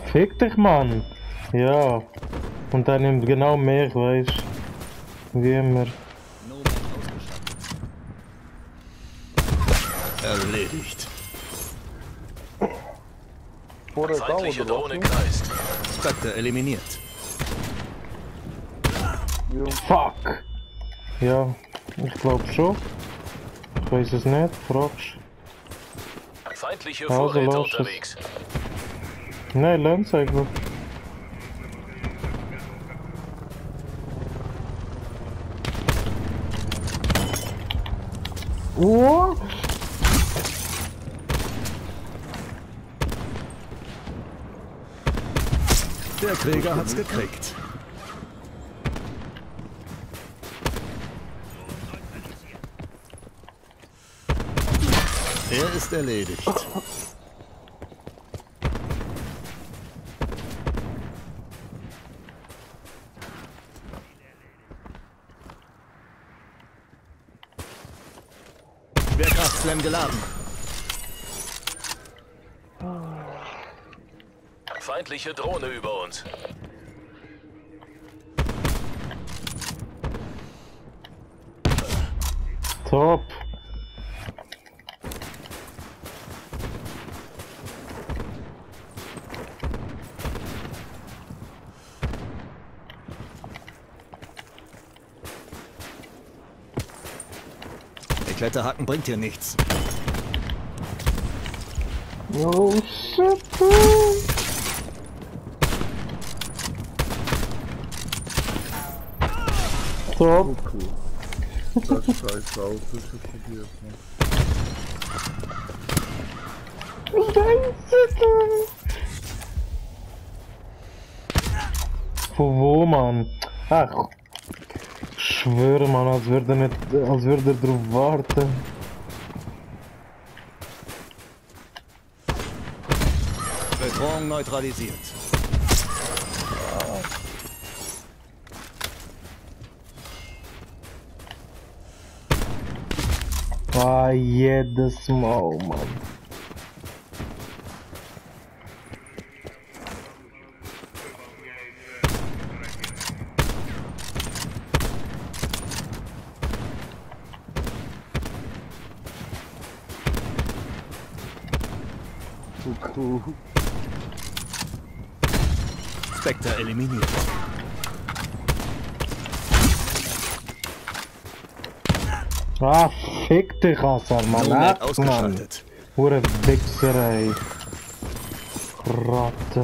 Fick dich, Mann! Ja. Und er nimmt genau mich, weißt du? Wie immer. Erledigt. Feindliche Drohne kreist. Spectre eliminiert. Fuck! Ja, ich glaube schon. Ich weiß es nicht, fragst. Feindliche Also, Vorräte los es. unterwegs. Nein, lern's einfach. Oh! Der Krieger hat's gekriegt. Er ist erledigt. Schwerkraftslam geladen. Feindliche Drohne über uns. Top! Der Kletterhaken bringt hier nichts. Oh shit! Top! Das scheiß Auto schon probiert, ne? Von wo, Mann? Ach, ich schwöre, Mann, als würde er drauf warten. Bedrohung neutralisiert. Ah, jedes Mal, Mann. Cool. Spectre eliminiert. Ah, fick dich, Hassan, Mann. Nomad Mann. ausgeschaltet. Hure Wichserei. Ratte.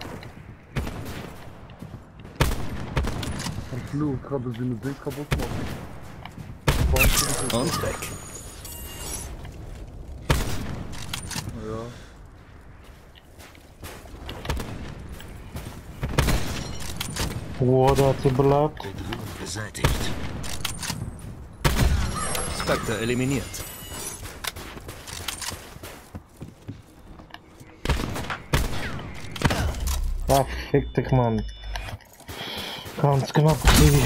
Und Blue, gerade sie mit Weg kaputt machen. Und weg. Ja. Oh, da hat sie überlebt. Bedrohung beseitigt. Spectre eliminiert. Ah, fick dich, Mann. Ganz knapp gewesen.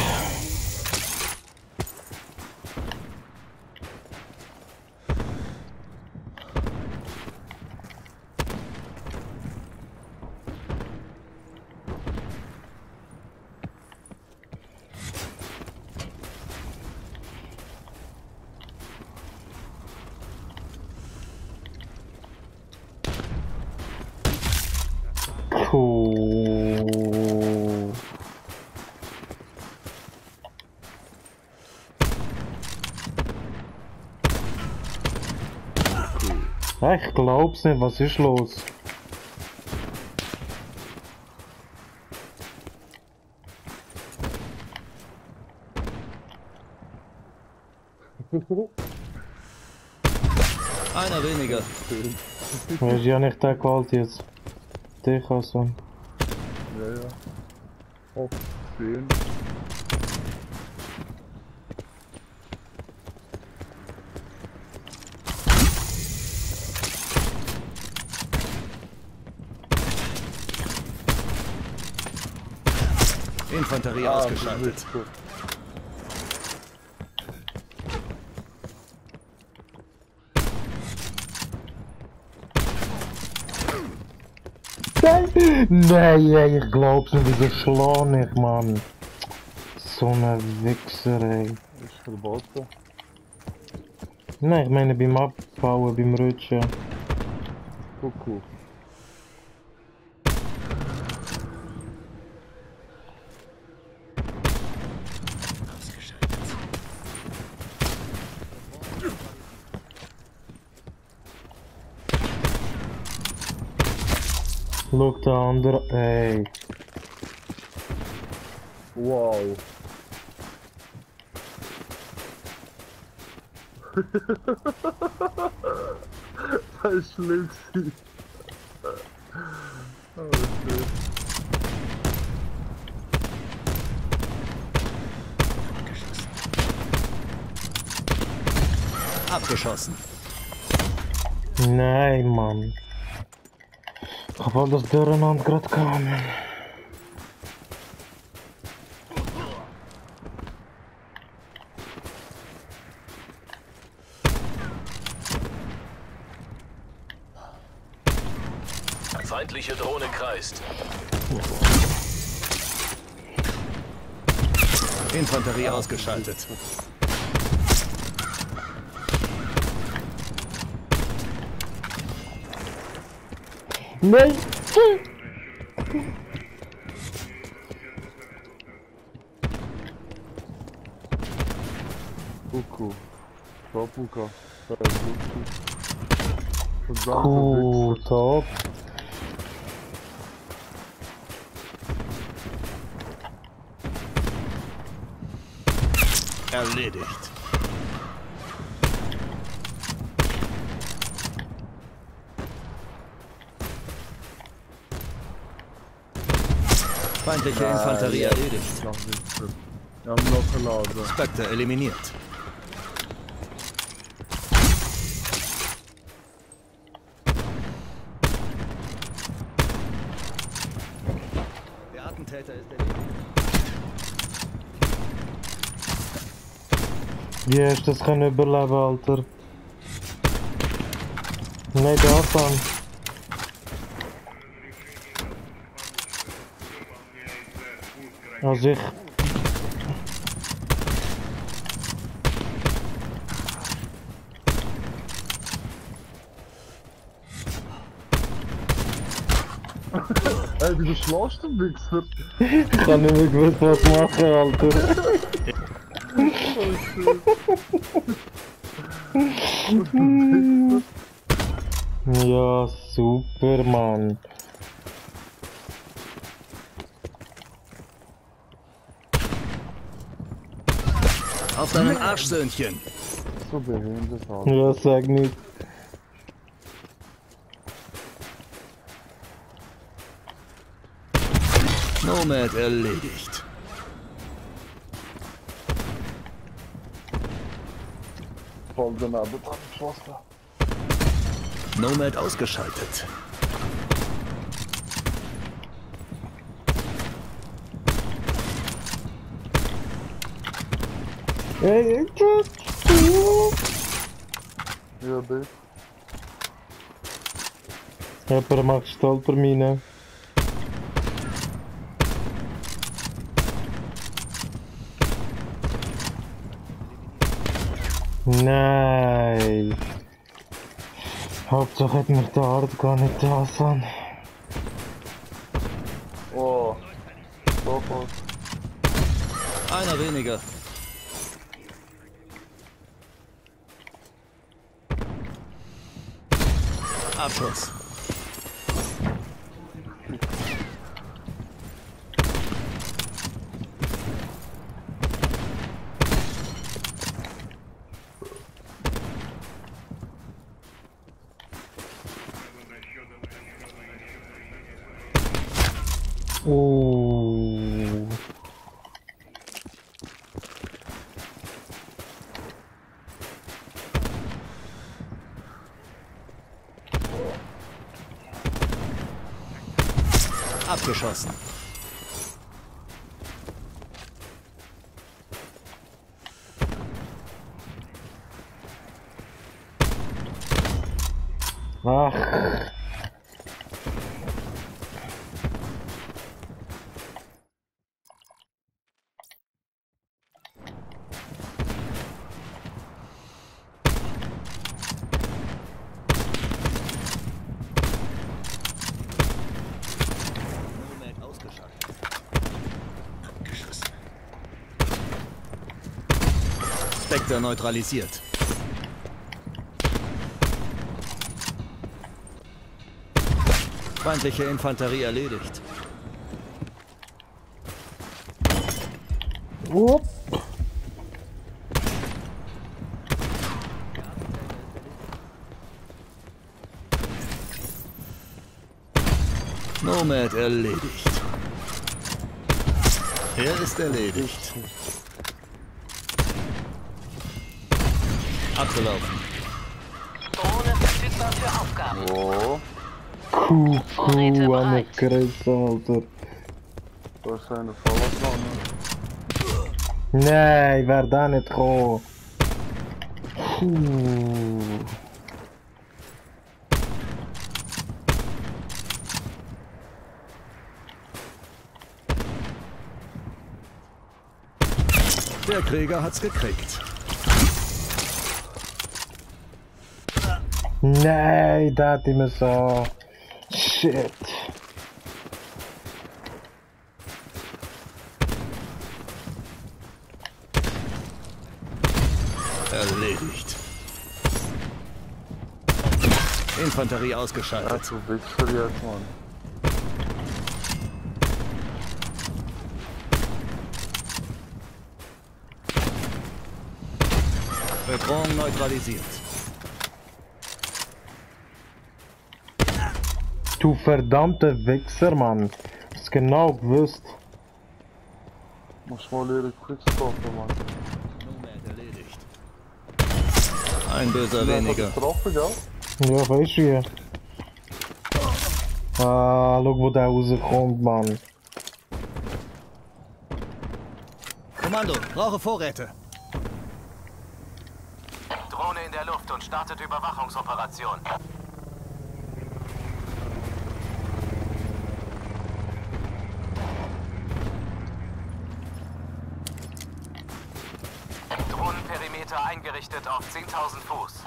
Cool. Ich glaub's nicht, was ist los? Einer weniger. Weißt du ja nicht der geholt jetzt. Dich, Hassan. Ja, ja. Auf 10. Infanterie ausgeschaltet. Nein, ey, ich glaub's nicht, wieso schlag ich, Mann? So ein Wichser, ey. Ist verboten. Nein, ich meine beim Abbauen, beim Rutschen. Kuckuck. Schau der andere, ey. Wow. Das ist schlimm gewesen. Oh shit. Abgeschossen. Nein, Mann. Ich hab alles durcheinander gerade gehabt. Feindliche Drohne kreist. Infanterie ausgeschaltet. Nein! Kuckuck. Papuka. Das ist lustig. Verdammter Cool, Wichser. top. Erledigt. Feindliche Infanterie erledigt. Noch Wichser. Wir haben noch geladen. Spectre eliminiert. Der Attentäter ist erledigt. Wie hast du das können überleben, Alter? Nein, der Hassan. Also ich... Ey, wieso schlägst du, Wichser? Ich kann nicht mehr gewusst, was machen, Alter. Ja, super, Mann. Auf deinen Arsch, Söhnchen. So behindert, Alter. Ja, sag nicht. Nomad erledigt. Voll daneben dran geschossen. Nomad ausgeschaltet. Ey, Ja, dich. jemand macht Stolpermine. Nein. Hauptsache hat mich der Art gar nicht da sein. Oh. Sofort. Einer weniger. Abschuss. Oh. Abgeschossen. Ach. Spectre neutralisiert. Feindliche Infanterie erledigt. Upp. Nomad erledigt. Er ist erledigt. Abgelaufen. Drohne verfügbar für Aufgaben. Oh, Kuh, an der Kresse, Alter. da ist eine Feuerflamme. Nein, wer da nicht gekommen? Puh. Der Krieger hat's gekriegt. Nein, da hat immer so. Shit. Erledigt. Infanterie Ja, ausgeschaltet. du Wichser jetzt, Mann. Bedrohung neutralisiert. Du verdammter Wichser, Mann. Hast genau gewusst. Muss mal ihre Quickscope, Mann. Nomad erledigt. Ein böser Wer hat weniger. getroffen, gell? Ja, weißt du wie? Ah, schau, wo der rauskommt, Mann. Kommando, brauche Vorräte. Drohne in der Luft und startet Überwachungsoperation. Drohnenperimeter eingerichtet auf 10.000 Fuß.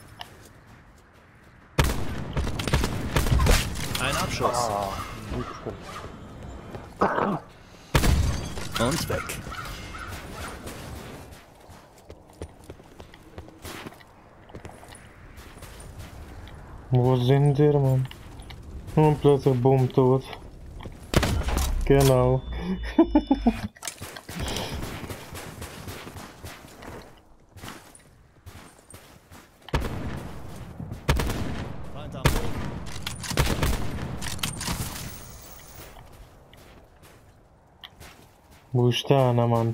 Ein Abschuss. Wichser. Und weg. Wo sind wir, Mann? Und plötzlich bumm tot. Genau. Feind am Boden. Wo ist der, Mann?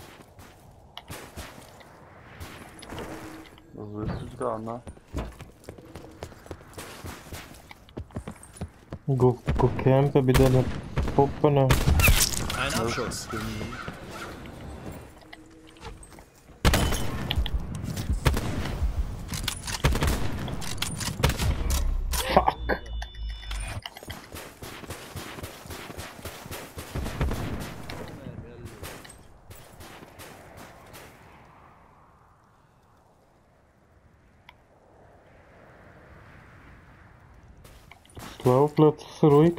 Was willst du da, ne? Go campen bei den Puppen. Ein Abschuss. Fuck! Es läuft plötzlich so ruhig.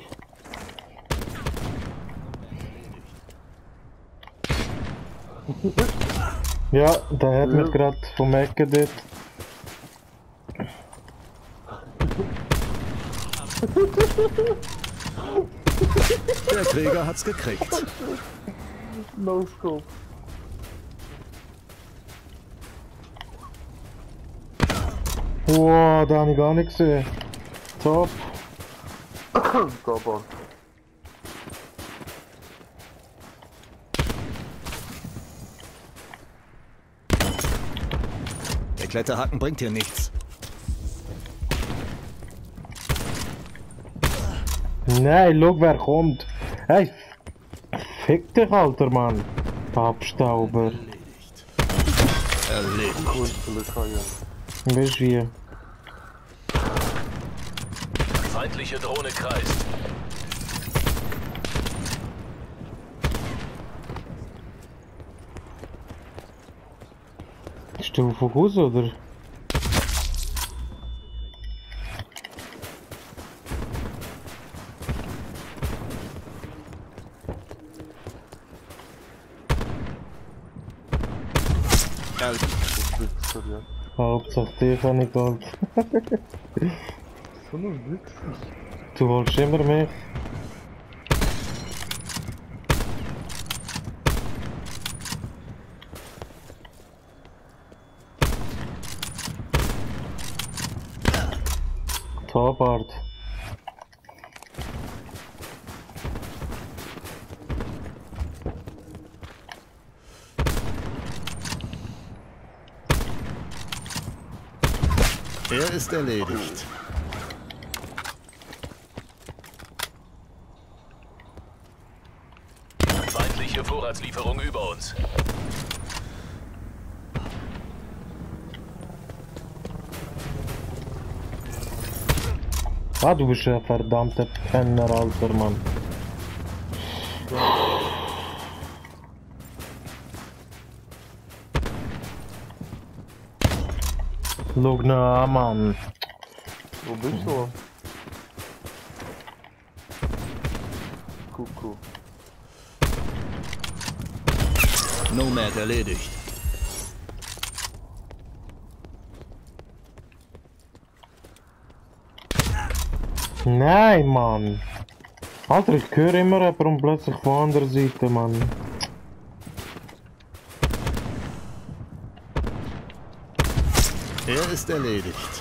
Ja, der hat mich gerade vom Ecken dort. Der Krieger hat's gekriegt. No scope. Wow, da habe ich gar nicht gesehen. Top. Gabon. Der Kletterhaken bringt hier nichts. Nein, schau wer kommt. Hey, fick dich, alter Mann. Abstauber. Erledigt. Gut, Glück haben, ja. Weißt du wie? Feindliche Drohne kreist. Ist du Fokus oder? Erledigt. Wichser, ja. Hauptsache dich habe ich geholt. So ein Wichser. Du holst immer mich. Tabard. Er ist erledigt. Feindliche Vorratslieferung über uns. Ah, du bist ein verdammter Penner, alter Mann. Schau na, Mann. Wo bist du? Kuckuck. Nomad erledigt. Nein, Mann. Alter, ich höre immer jemanden und plötzlich von der anderen Seite, Mann. Er ist erledigt.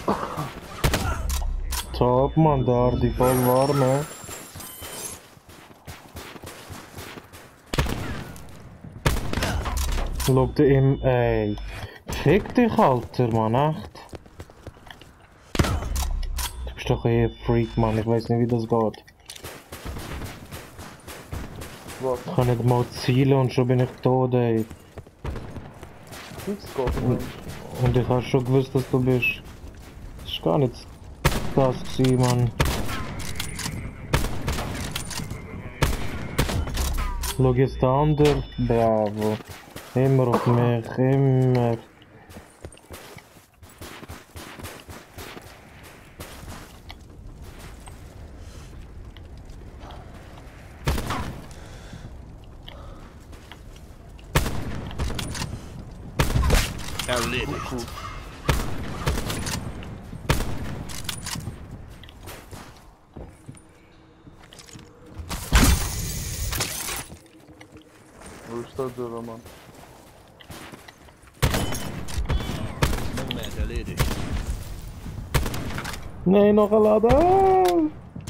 Top, Mann, da die voll warm, ne? Schau dir im, ey. Fick dich, Alter, Mann, echt. Du bist doch eh ein Freak, Mann, ich weiß nicht, wie das geht. Was? Ich kann nicht mal zielen und schon bin ich tot, ey. Nichts geht nicht. Und ich hab schon gewusst, dass du bist. Das ist gar nicht das gewesen, Mann. Schau jetzt der andere. Bravo. Immer auf mich, immer. Erledigt. Wo ist der Dürrer, Mann? Nomad erledigt. Nein, noch ein Laden.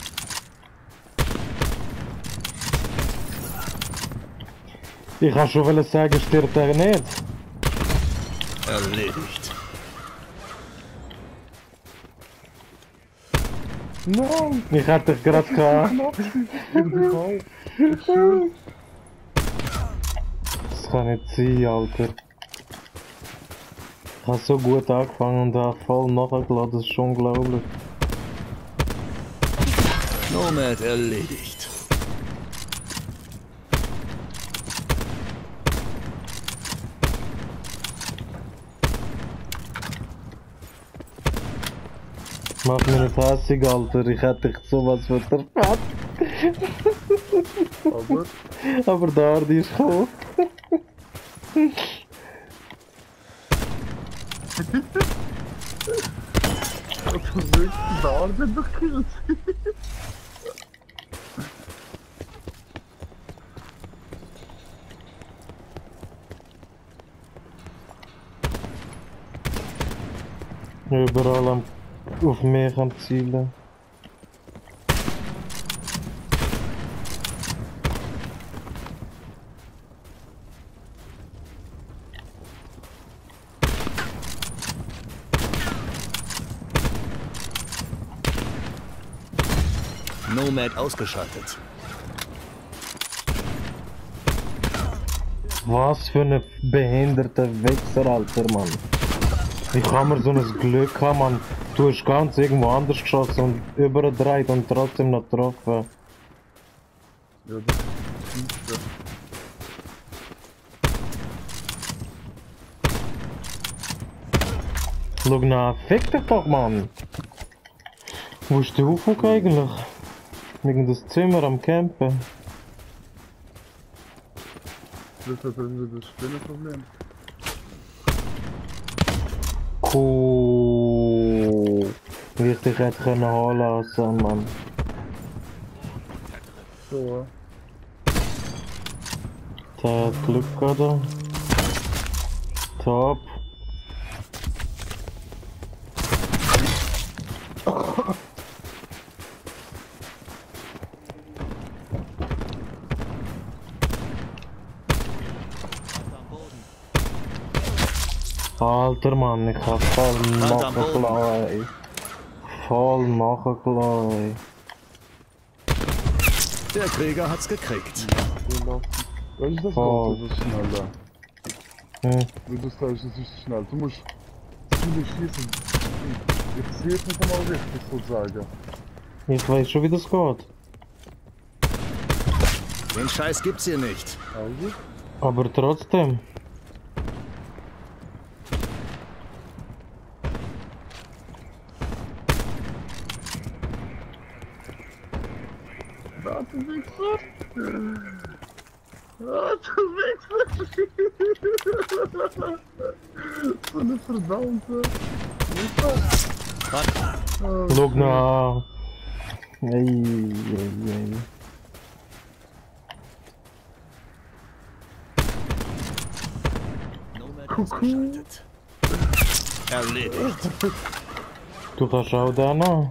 Ich kann schon sagen, stirbt er nicht. Erledigt. Nein! Ich hätte dich gerade gehabt. Das kann nicht sein, Alter. Ich habe so gut angefangen und habe voll nachgeladen, das ist schon unglaublich. Nomad erledigt. Mach mich nicht hässig, Alter, ich hätte dich sowas verfetzt. Aber da die ist gekommen. Was willst du da denn noch killen? Überall auf mich am Zielen. Nomad ausgeschaltet. Was für ein behinderter Wichser, Alter, Mann. Wie kann man so ein Glück haben, Mann? Du hast ganz irgendwo anders geschossen und überdreht und trotzdem noch getroffen. Ja, das ist fies. Schau na, fick dich doch, Mann! Wo ist der Ufuk eigentlich? Wegen das Zimmer am Campen. Das hat irgendwie das Spielproblem. Wie ich dich hätte können holen lassen, Mann. So. Der hat Glück, oder? Top. Alter Mann, ich hab voll nachgelassen, ey. Voll nachgelassen, Der Krieger hat's gekriegt. Weißt du, das Voll. geht so schneller. ey. Wie du sagst, es ist schnell. Du musst viele schießen. Ich sehe es nicht einmal richtig, sozusagen. Ich weiß schon, wie das geht. Den Scheiß gibt's hier nicht. Also? Aber trotzdem. Warte, Wichser! Warte, Wichser! So eine verdammte... Schau nach. Ey. Nomad ausgeschaltet. Erledigt. Du kannst auch da noch.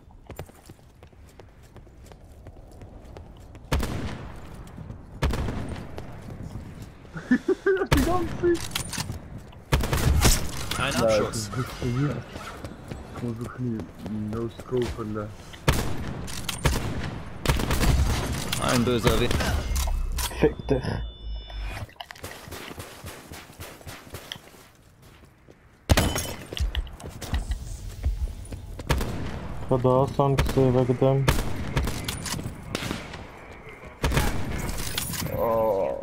Die ganze Zeit! Ein Ja, das Abschuss. ist funktioniert. Ich muss auch nie no-scopen. Ein böser Weg. Fick dich. Ich hab da Sand gesehen wegen dem. Oh.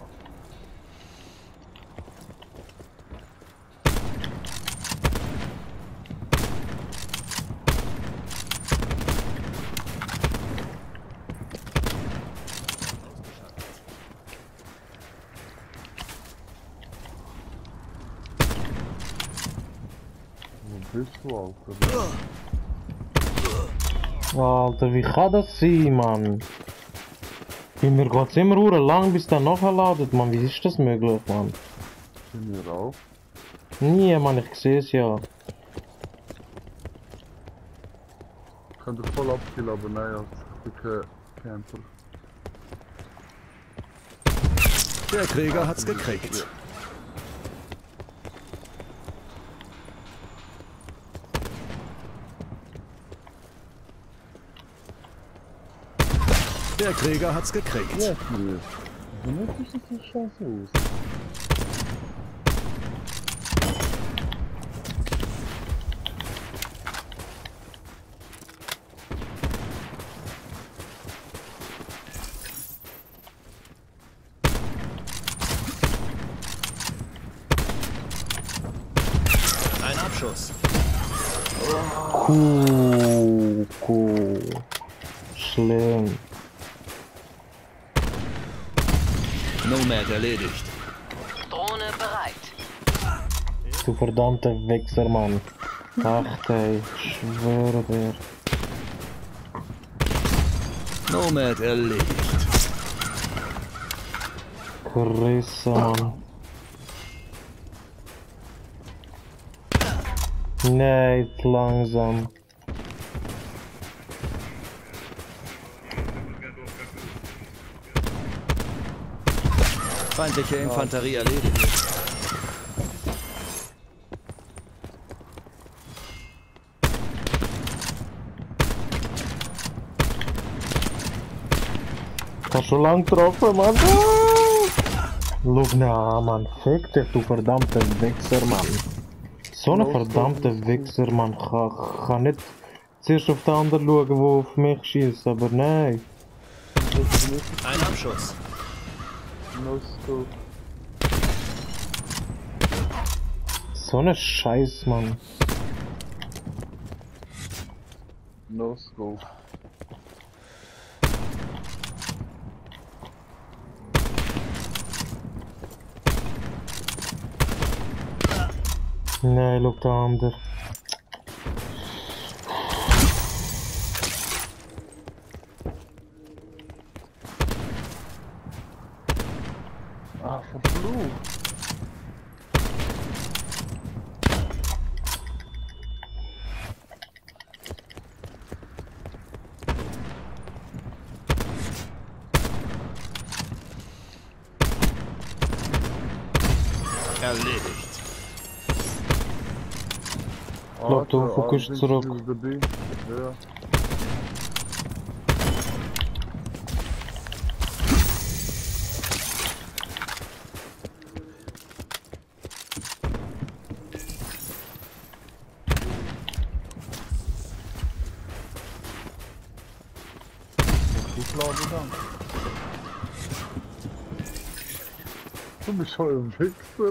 Wo bist du, Alter? Alter, wie kann das sein, Mann? Bei mir geht's immer lang, bis der nachladet, Mann. Wie ist das möglich, Mann? Sind wir auch? Nie, Mann, ich seh's ja. Ich kann dich voll abkillen, aber nein, also ich bin kein Camper. Der Krieger hat's gekriegt. Der Krieger hat's gekriegt. Ja, cool. Womit ist das so scheiße aus? Ein Abschuss. Cool. Schlimm. Nomad erledigt. Drohne bereit. Du verdammter Wichser, Mann. Ach, ey, ich schwöre dir. Nomad erledigt. Grüße, Mann. Nee, zu langsam. Feindliche Infanterie erledigt. Ich hab schon lang getroffen, Mann. Schau na, Mann. Fick dich, du verdammter Wichser, Mann. So ein verdammter Wichser, Mann. Kann nicht zuerst auf den anderen schauen, der auf mich schießt, aber nein. Ein Abschuss. No scope. So eine Scheiß, Mann. No scope. Nein, schau der andere. Fluch. Erledigt. Glaub, du guckst zurück. Ja. Du bist heute ein Wichser.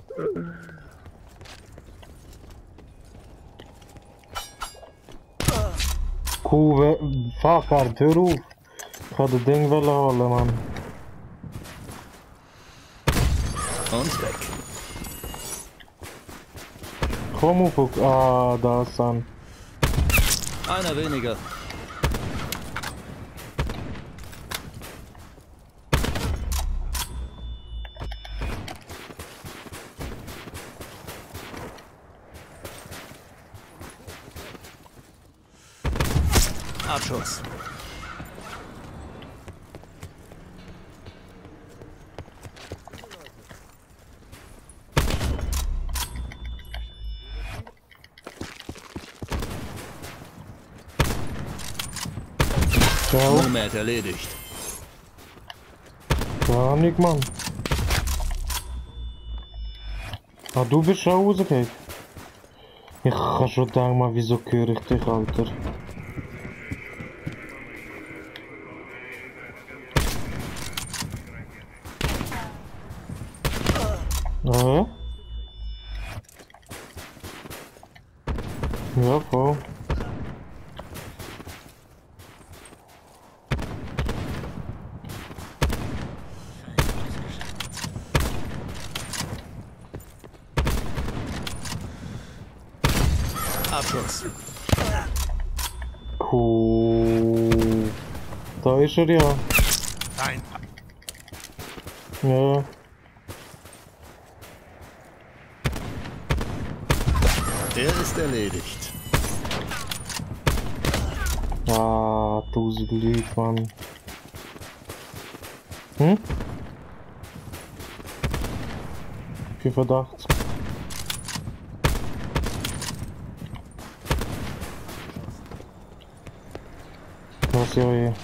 Fuck, hör auf. Ich hab das Ding holen, Mann. Und weg. Komm auf, ah, da ist an. Einer weniger. Abschuss. Ciao. Nomad erledigt. Ja, nicht, Mann. Ah, du bist schon rausgegangen. Ich kann schon denken, mal, wieso höre ich dich, Alter? Ja, voll. Abschuss. Cool. Da ist er ja. Nein. Ja. Der ist erledigt. Ah, 1000 Leute, Mann. Hm? 85. Was ja eh.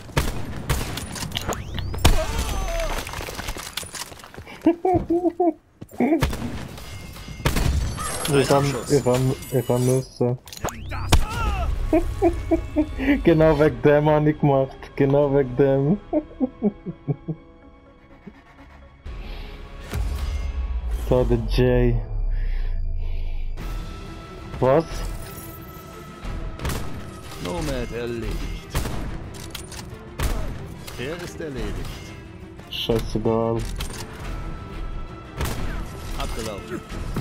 Ich kann müssen. Genau wegen dem habe ich gemacht. Genau wegen dem. So, der Jay. Was? Nomad erledigt. Der ist erledigt. Scheißegal. Abgelaufen.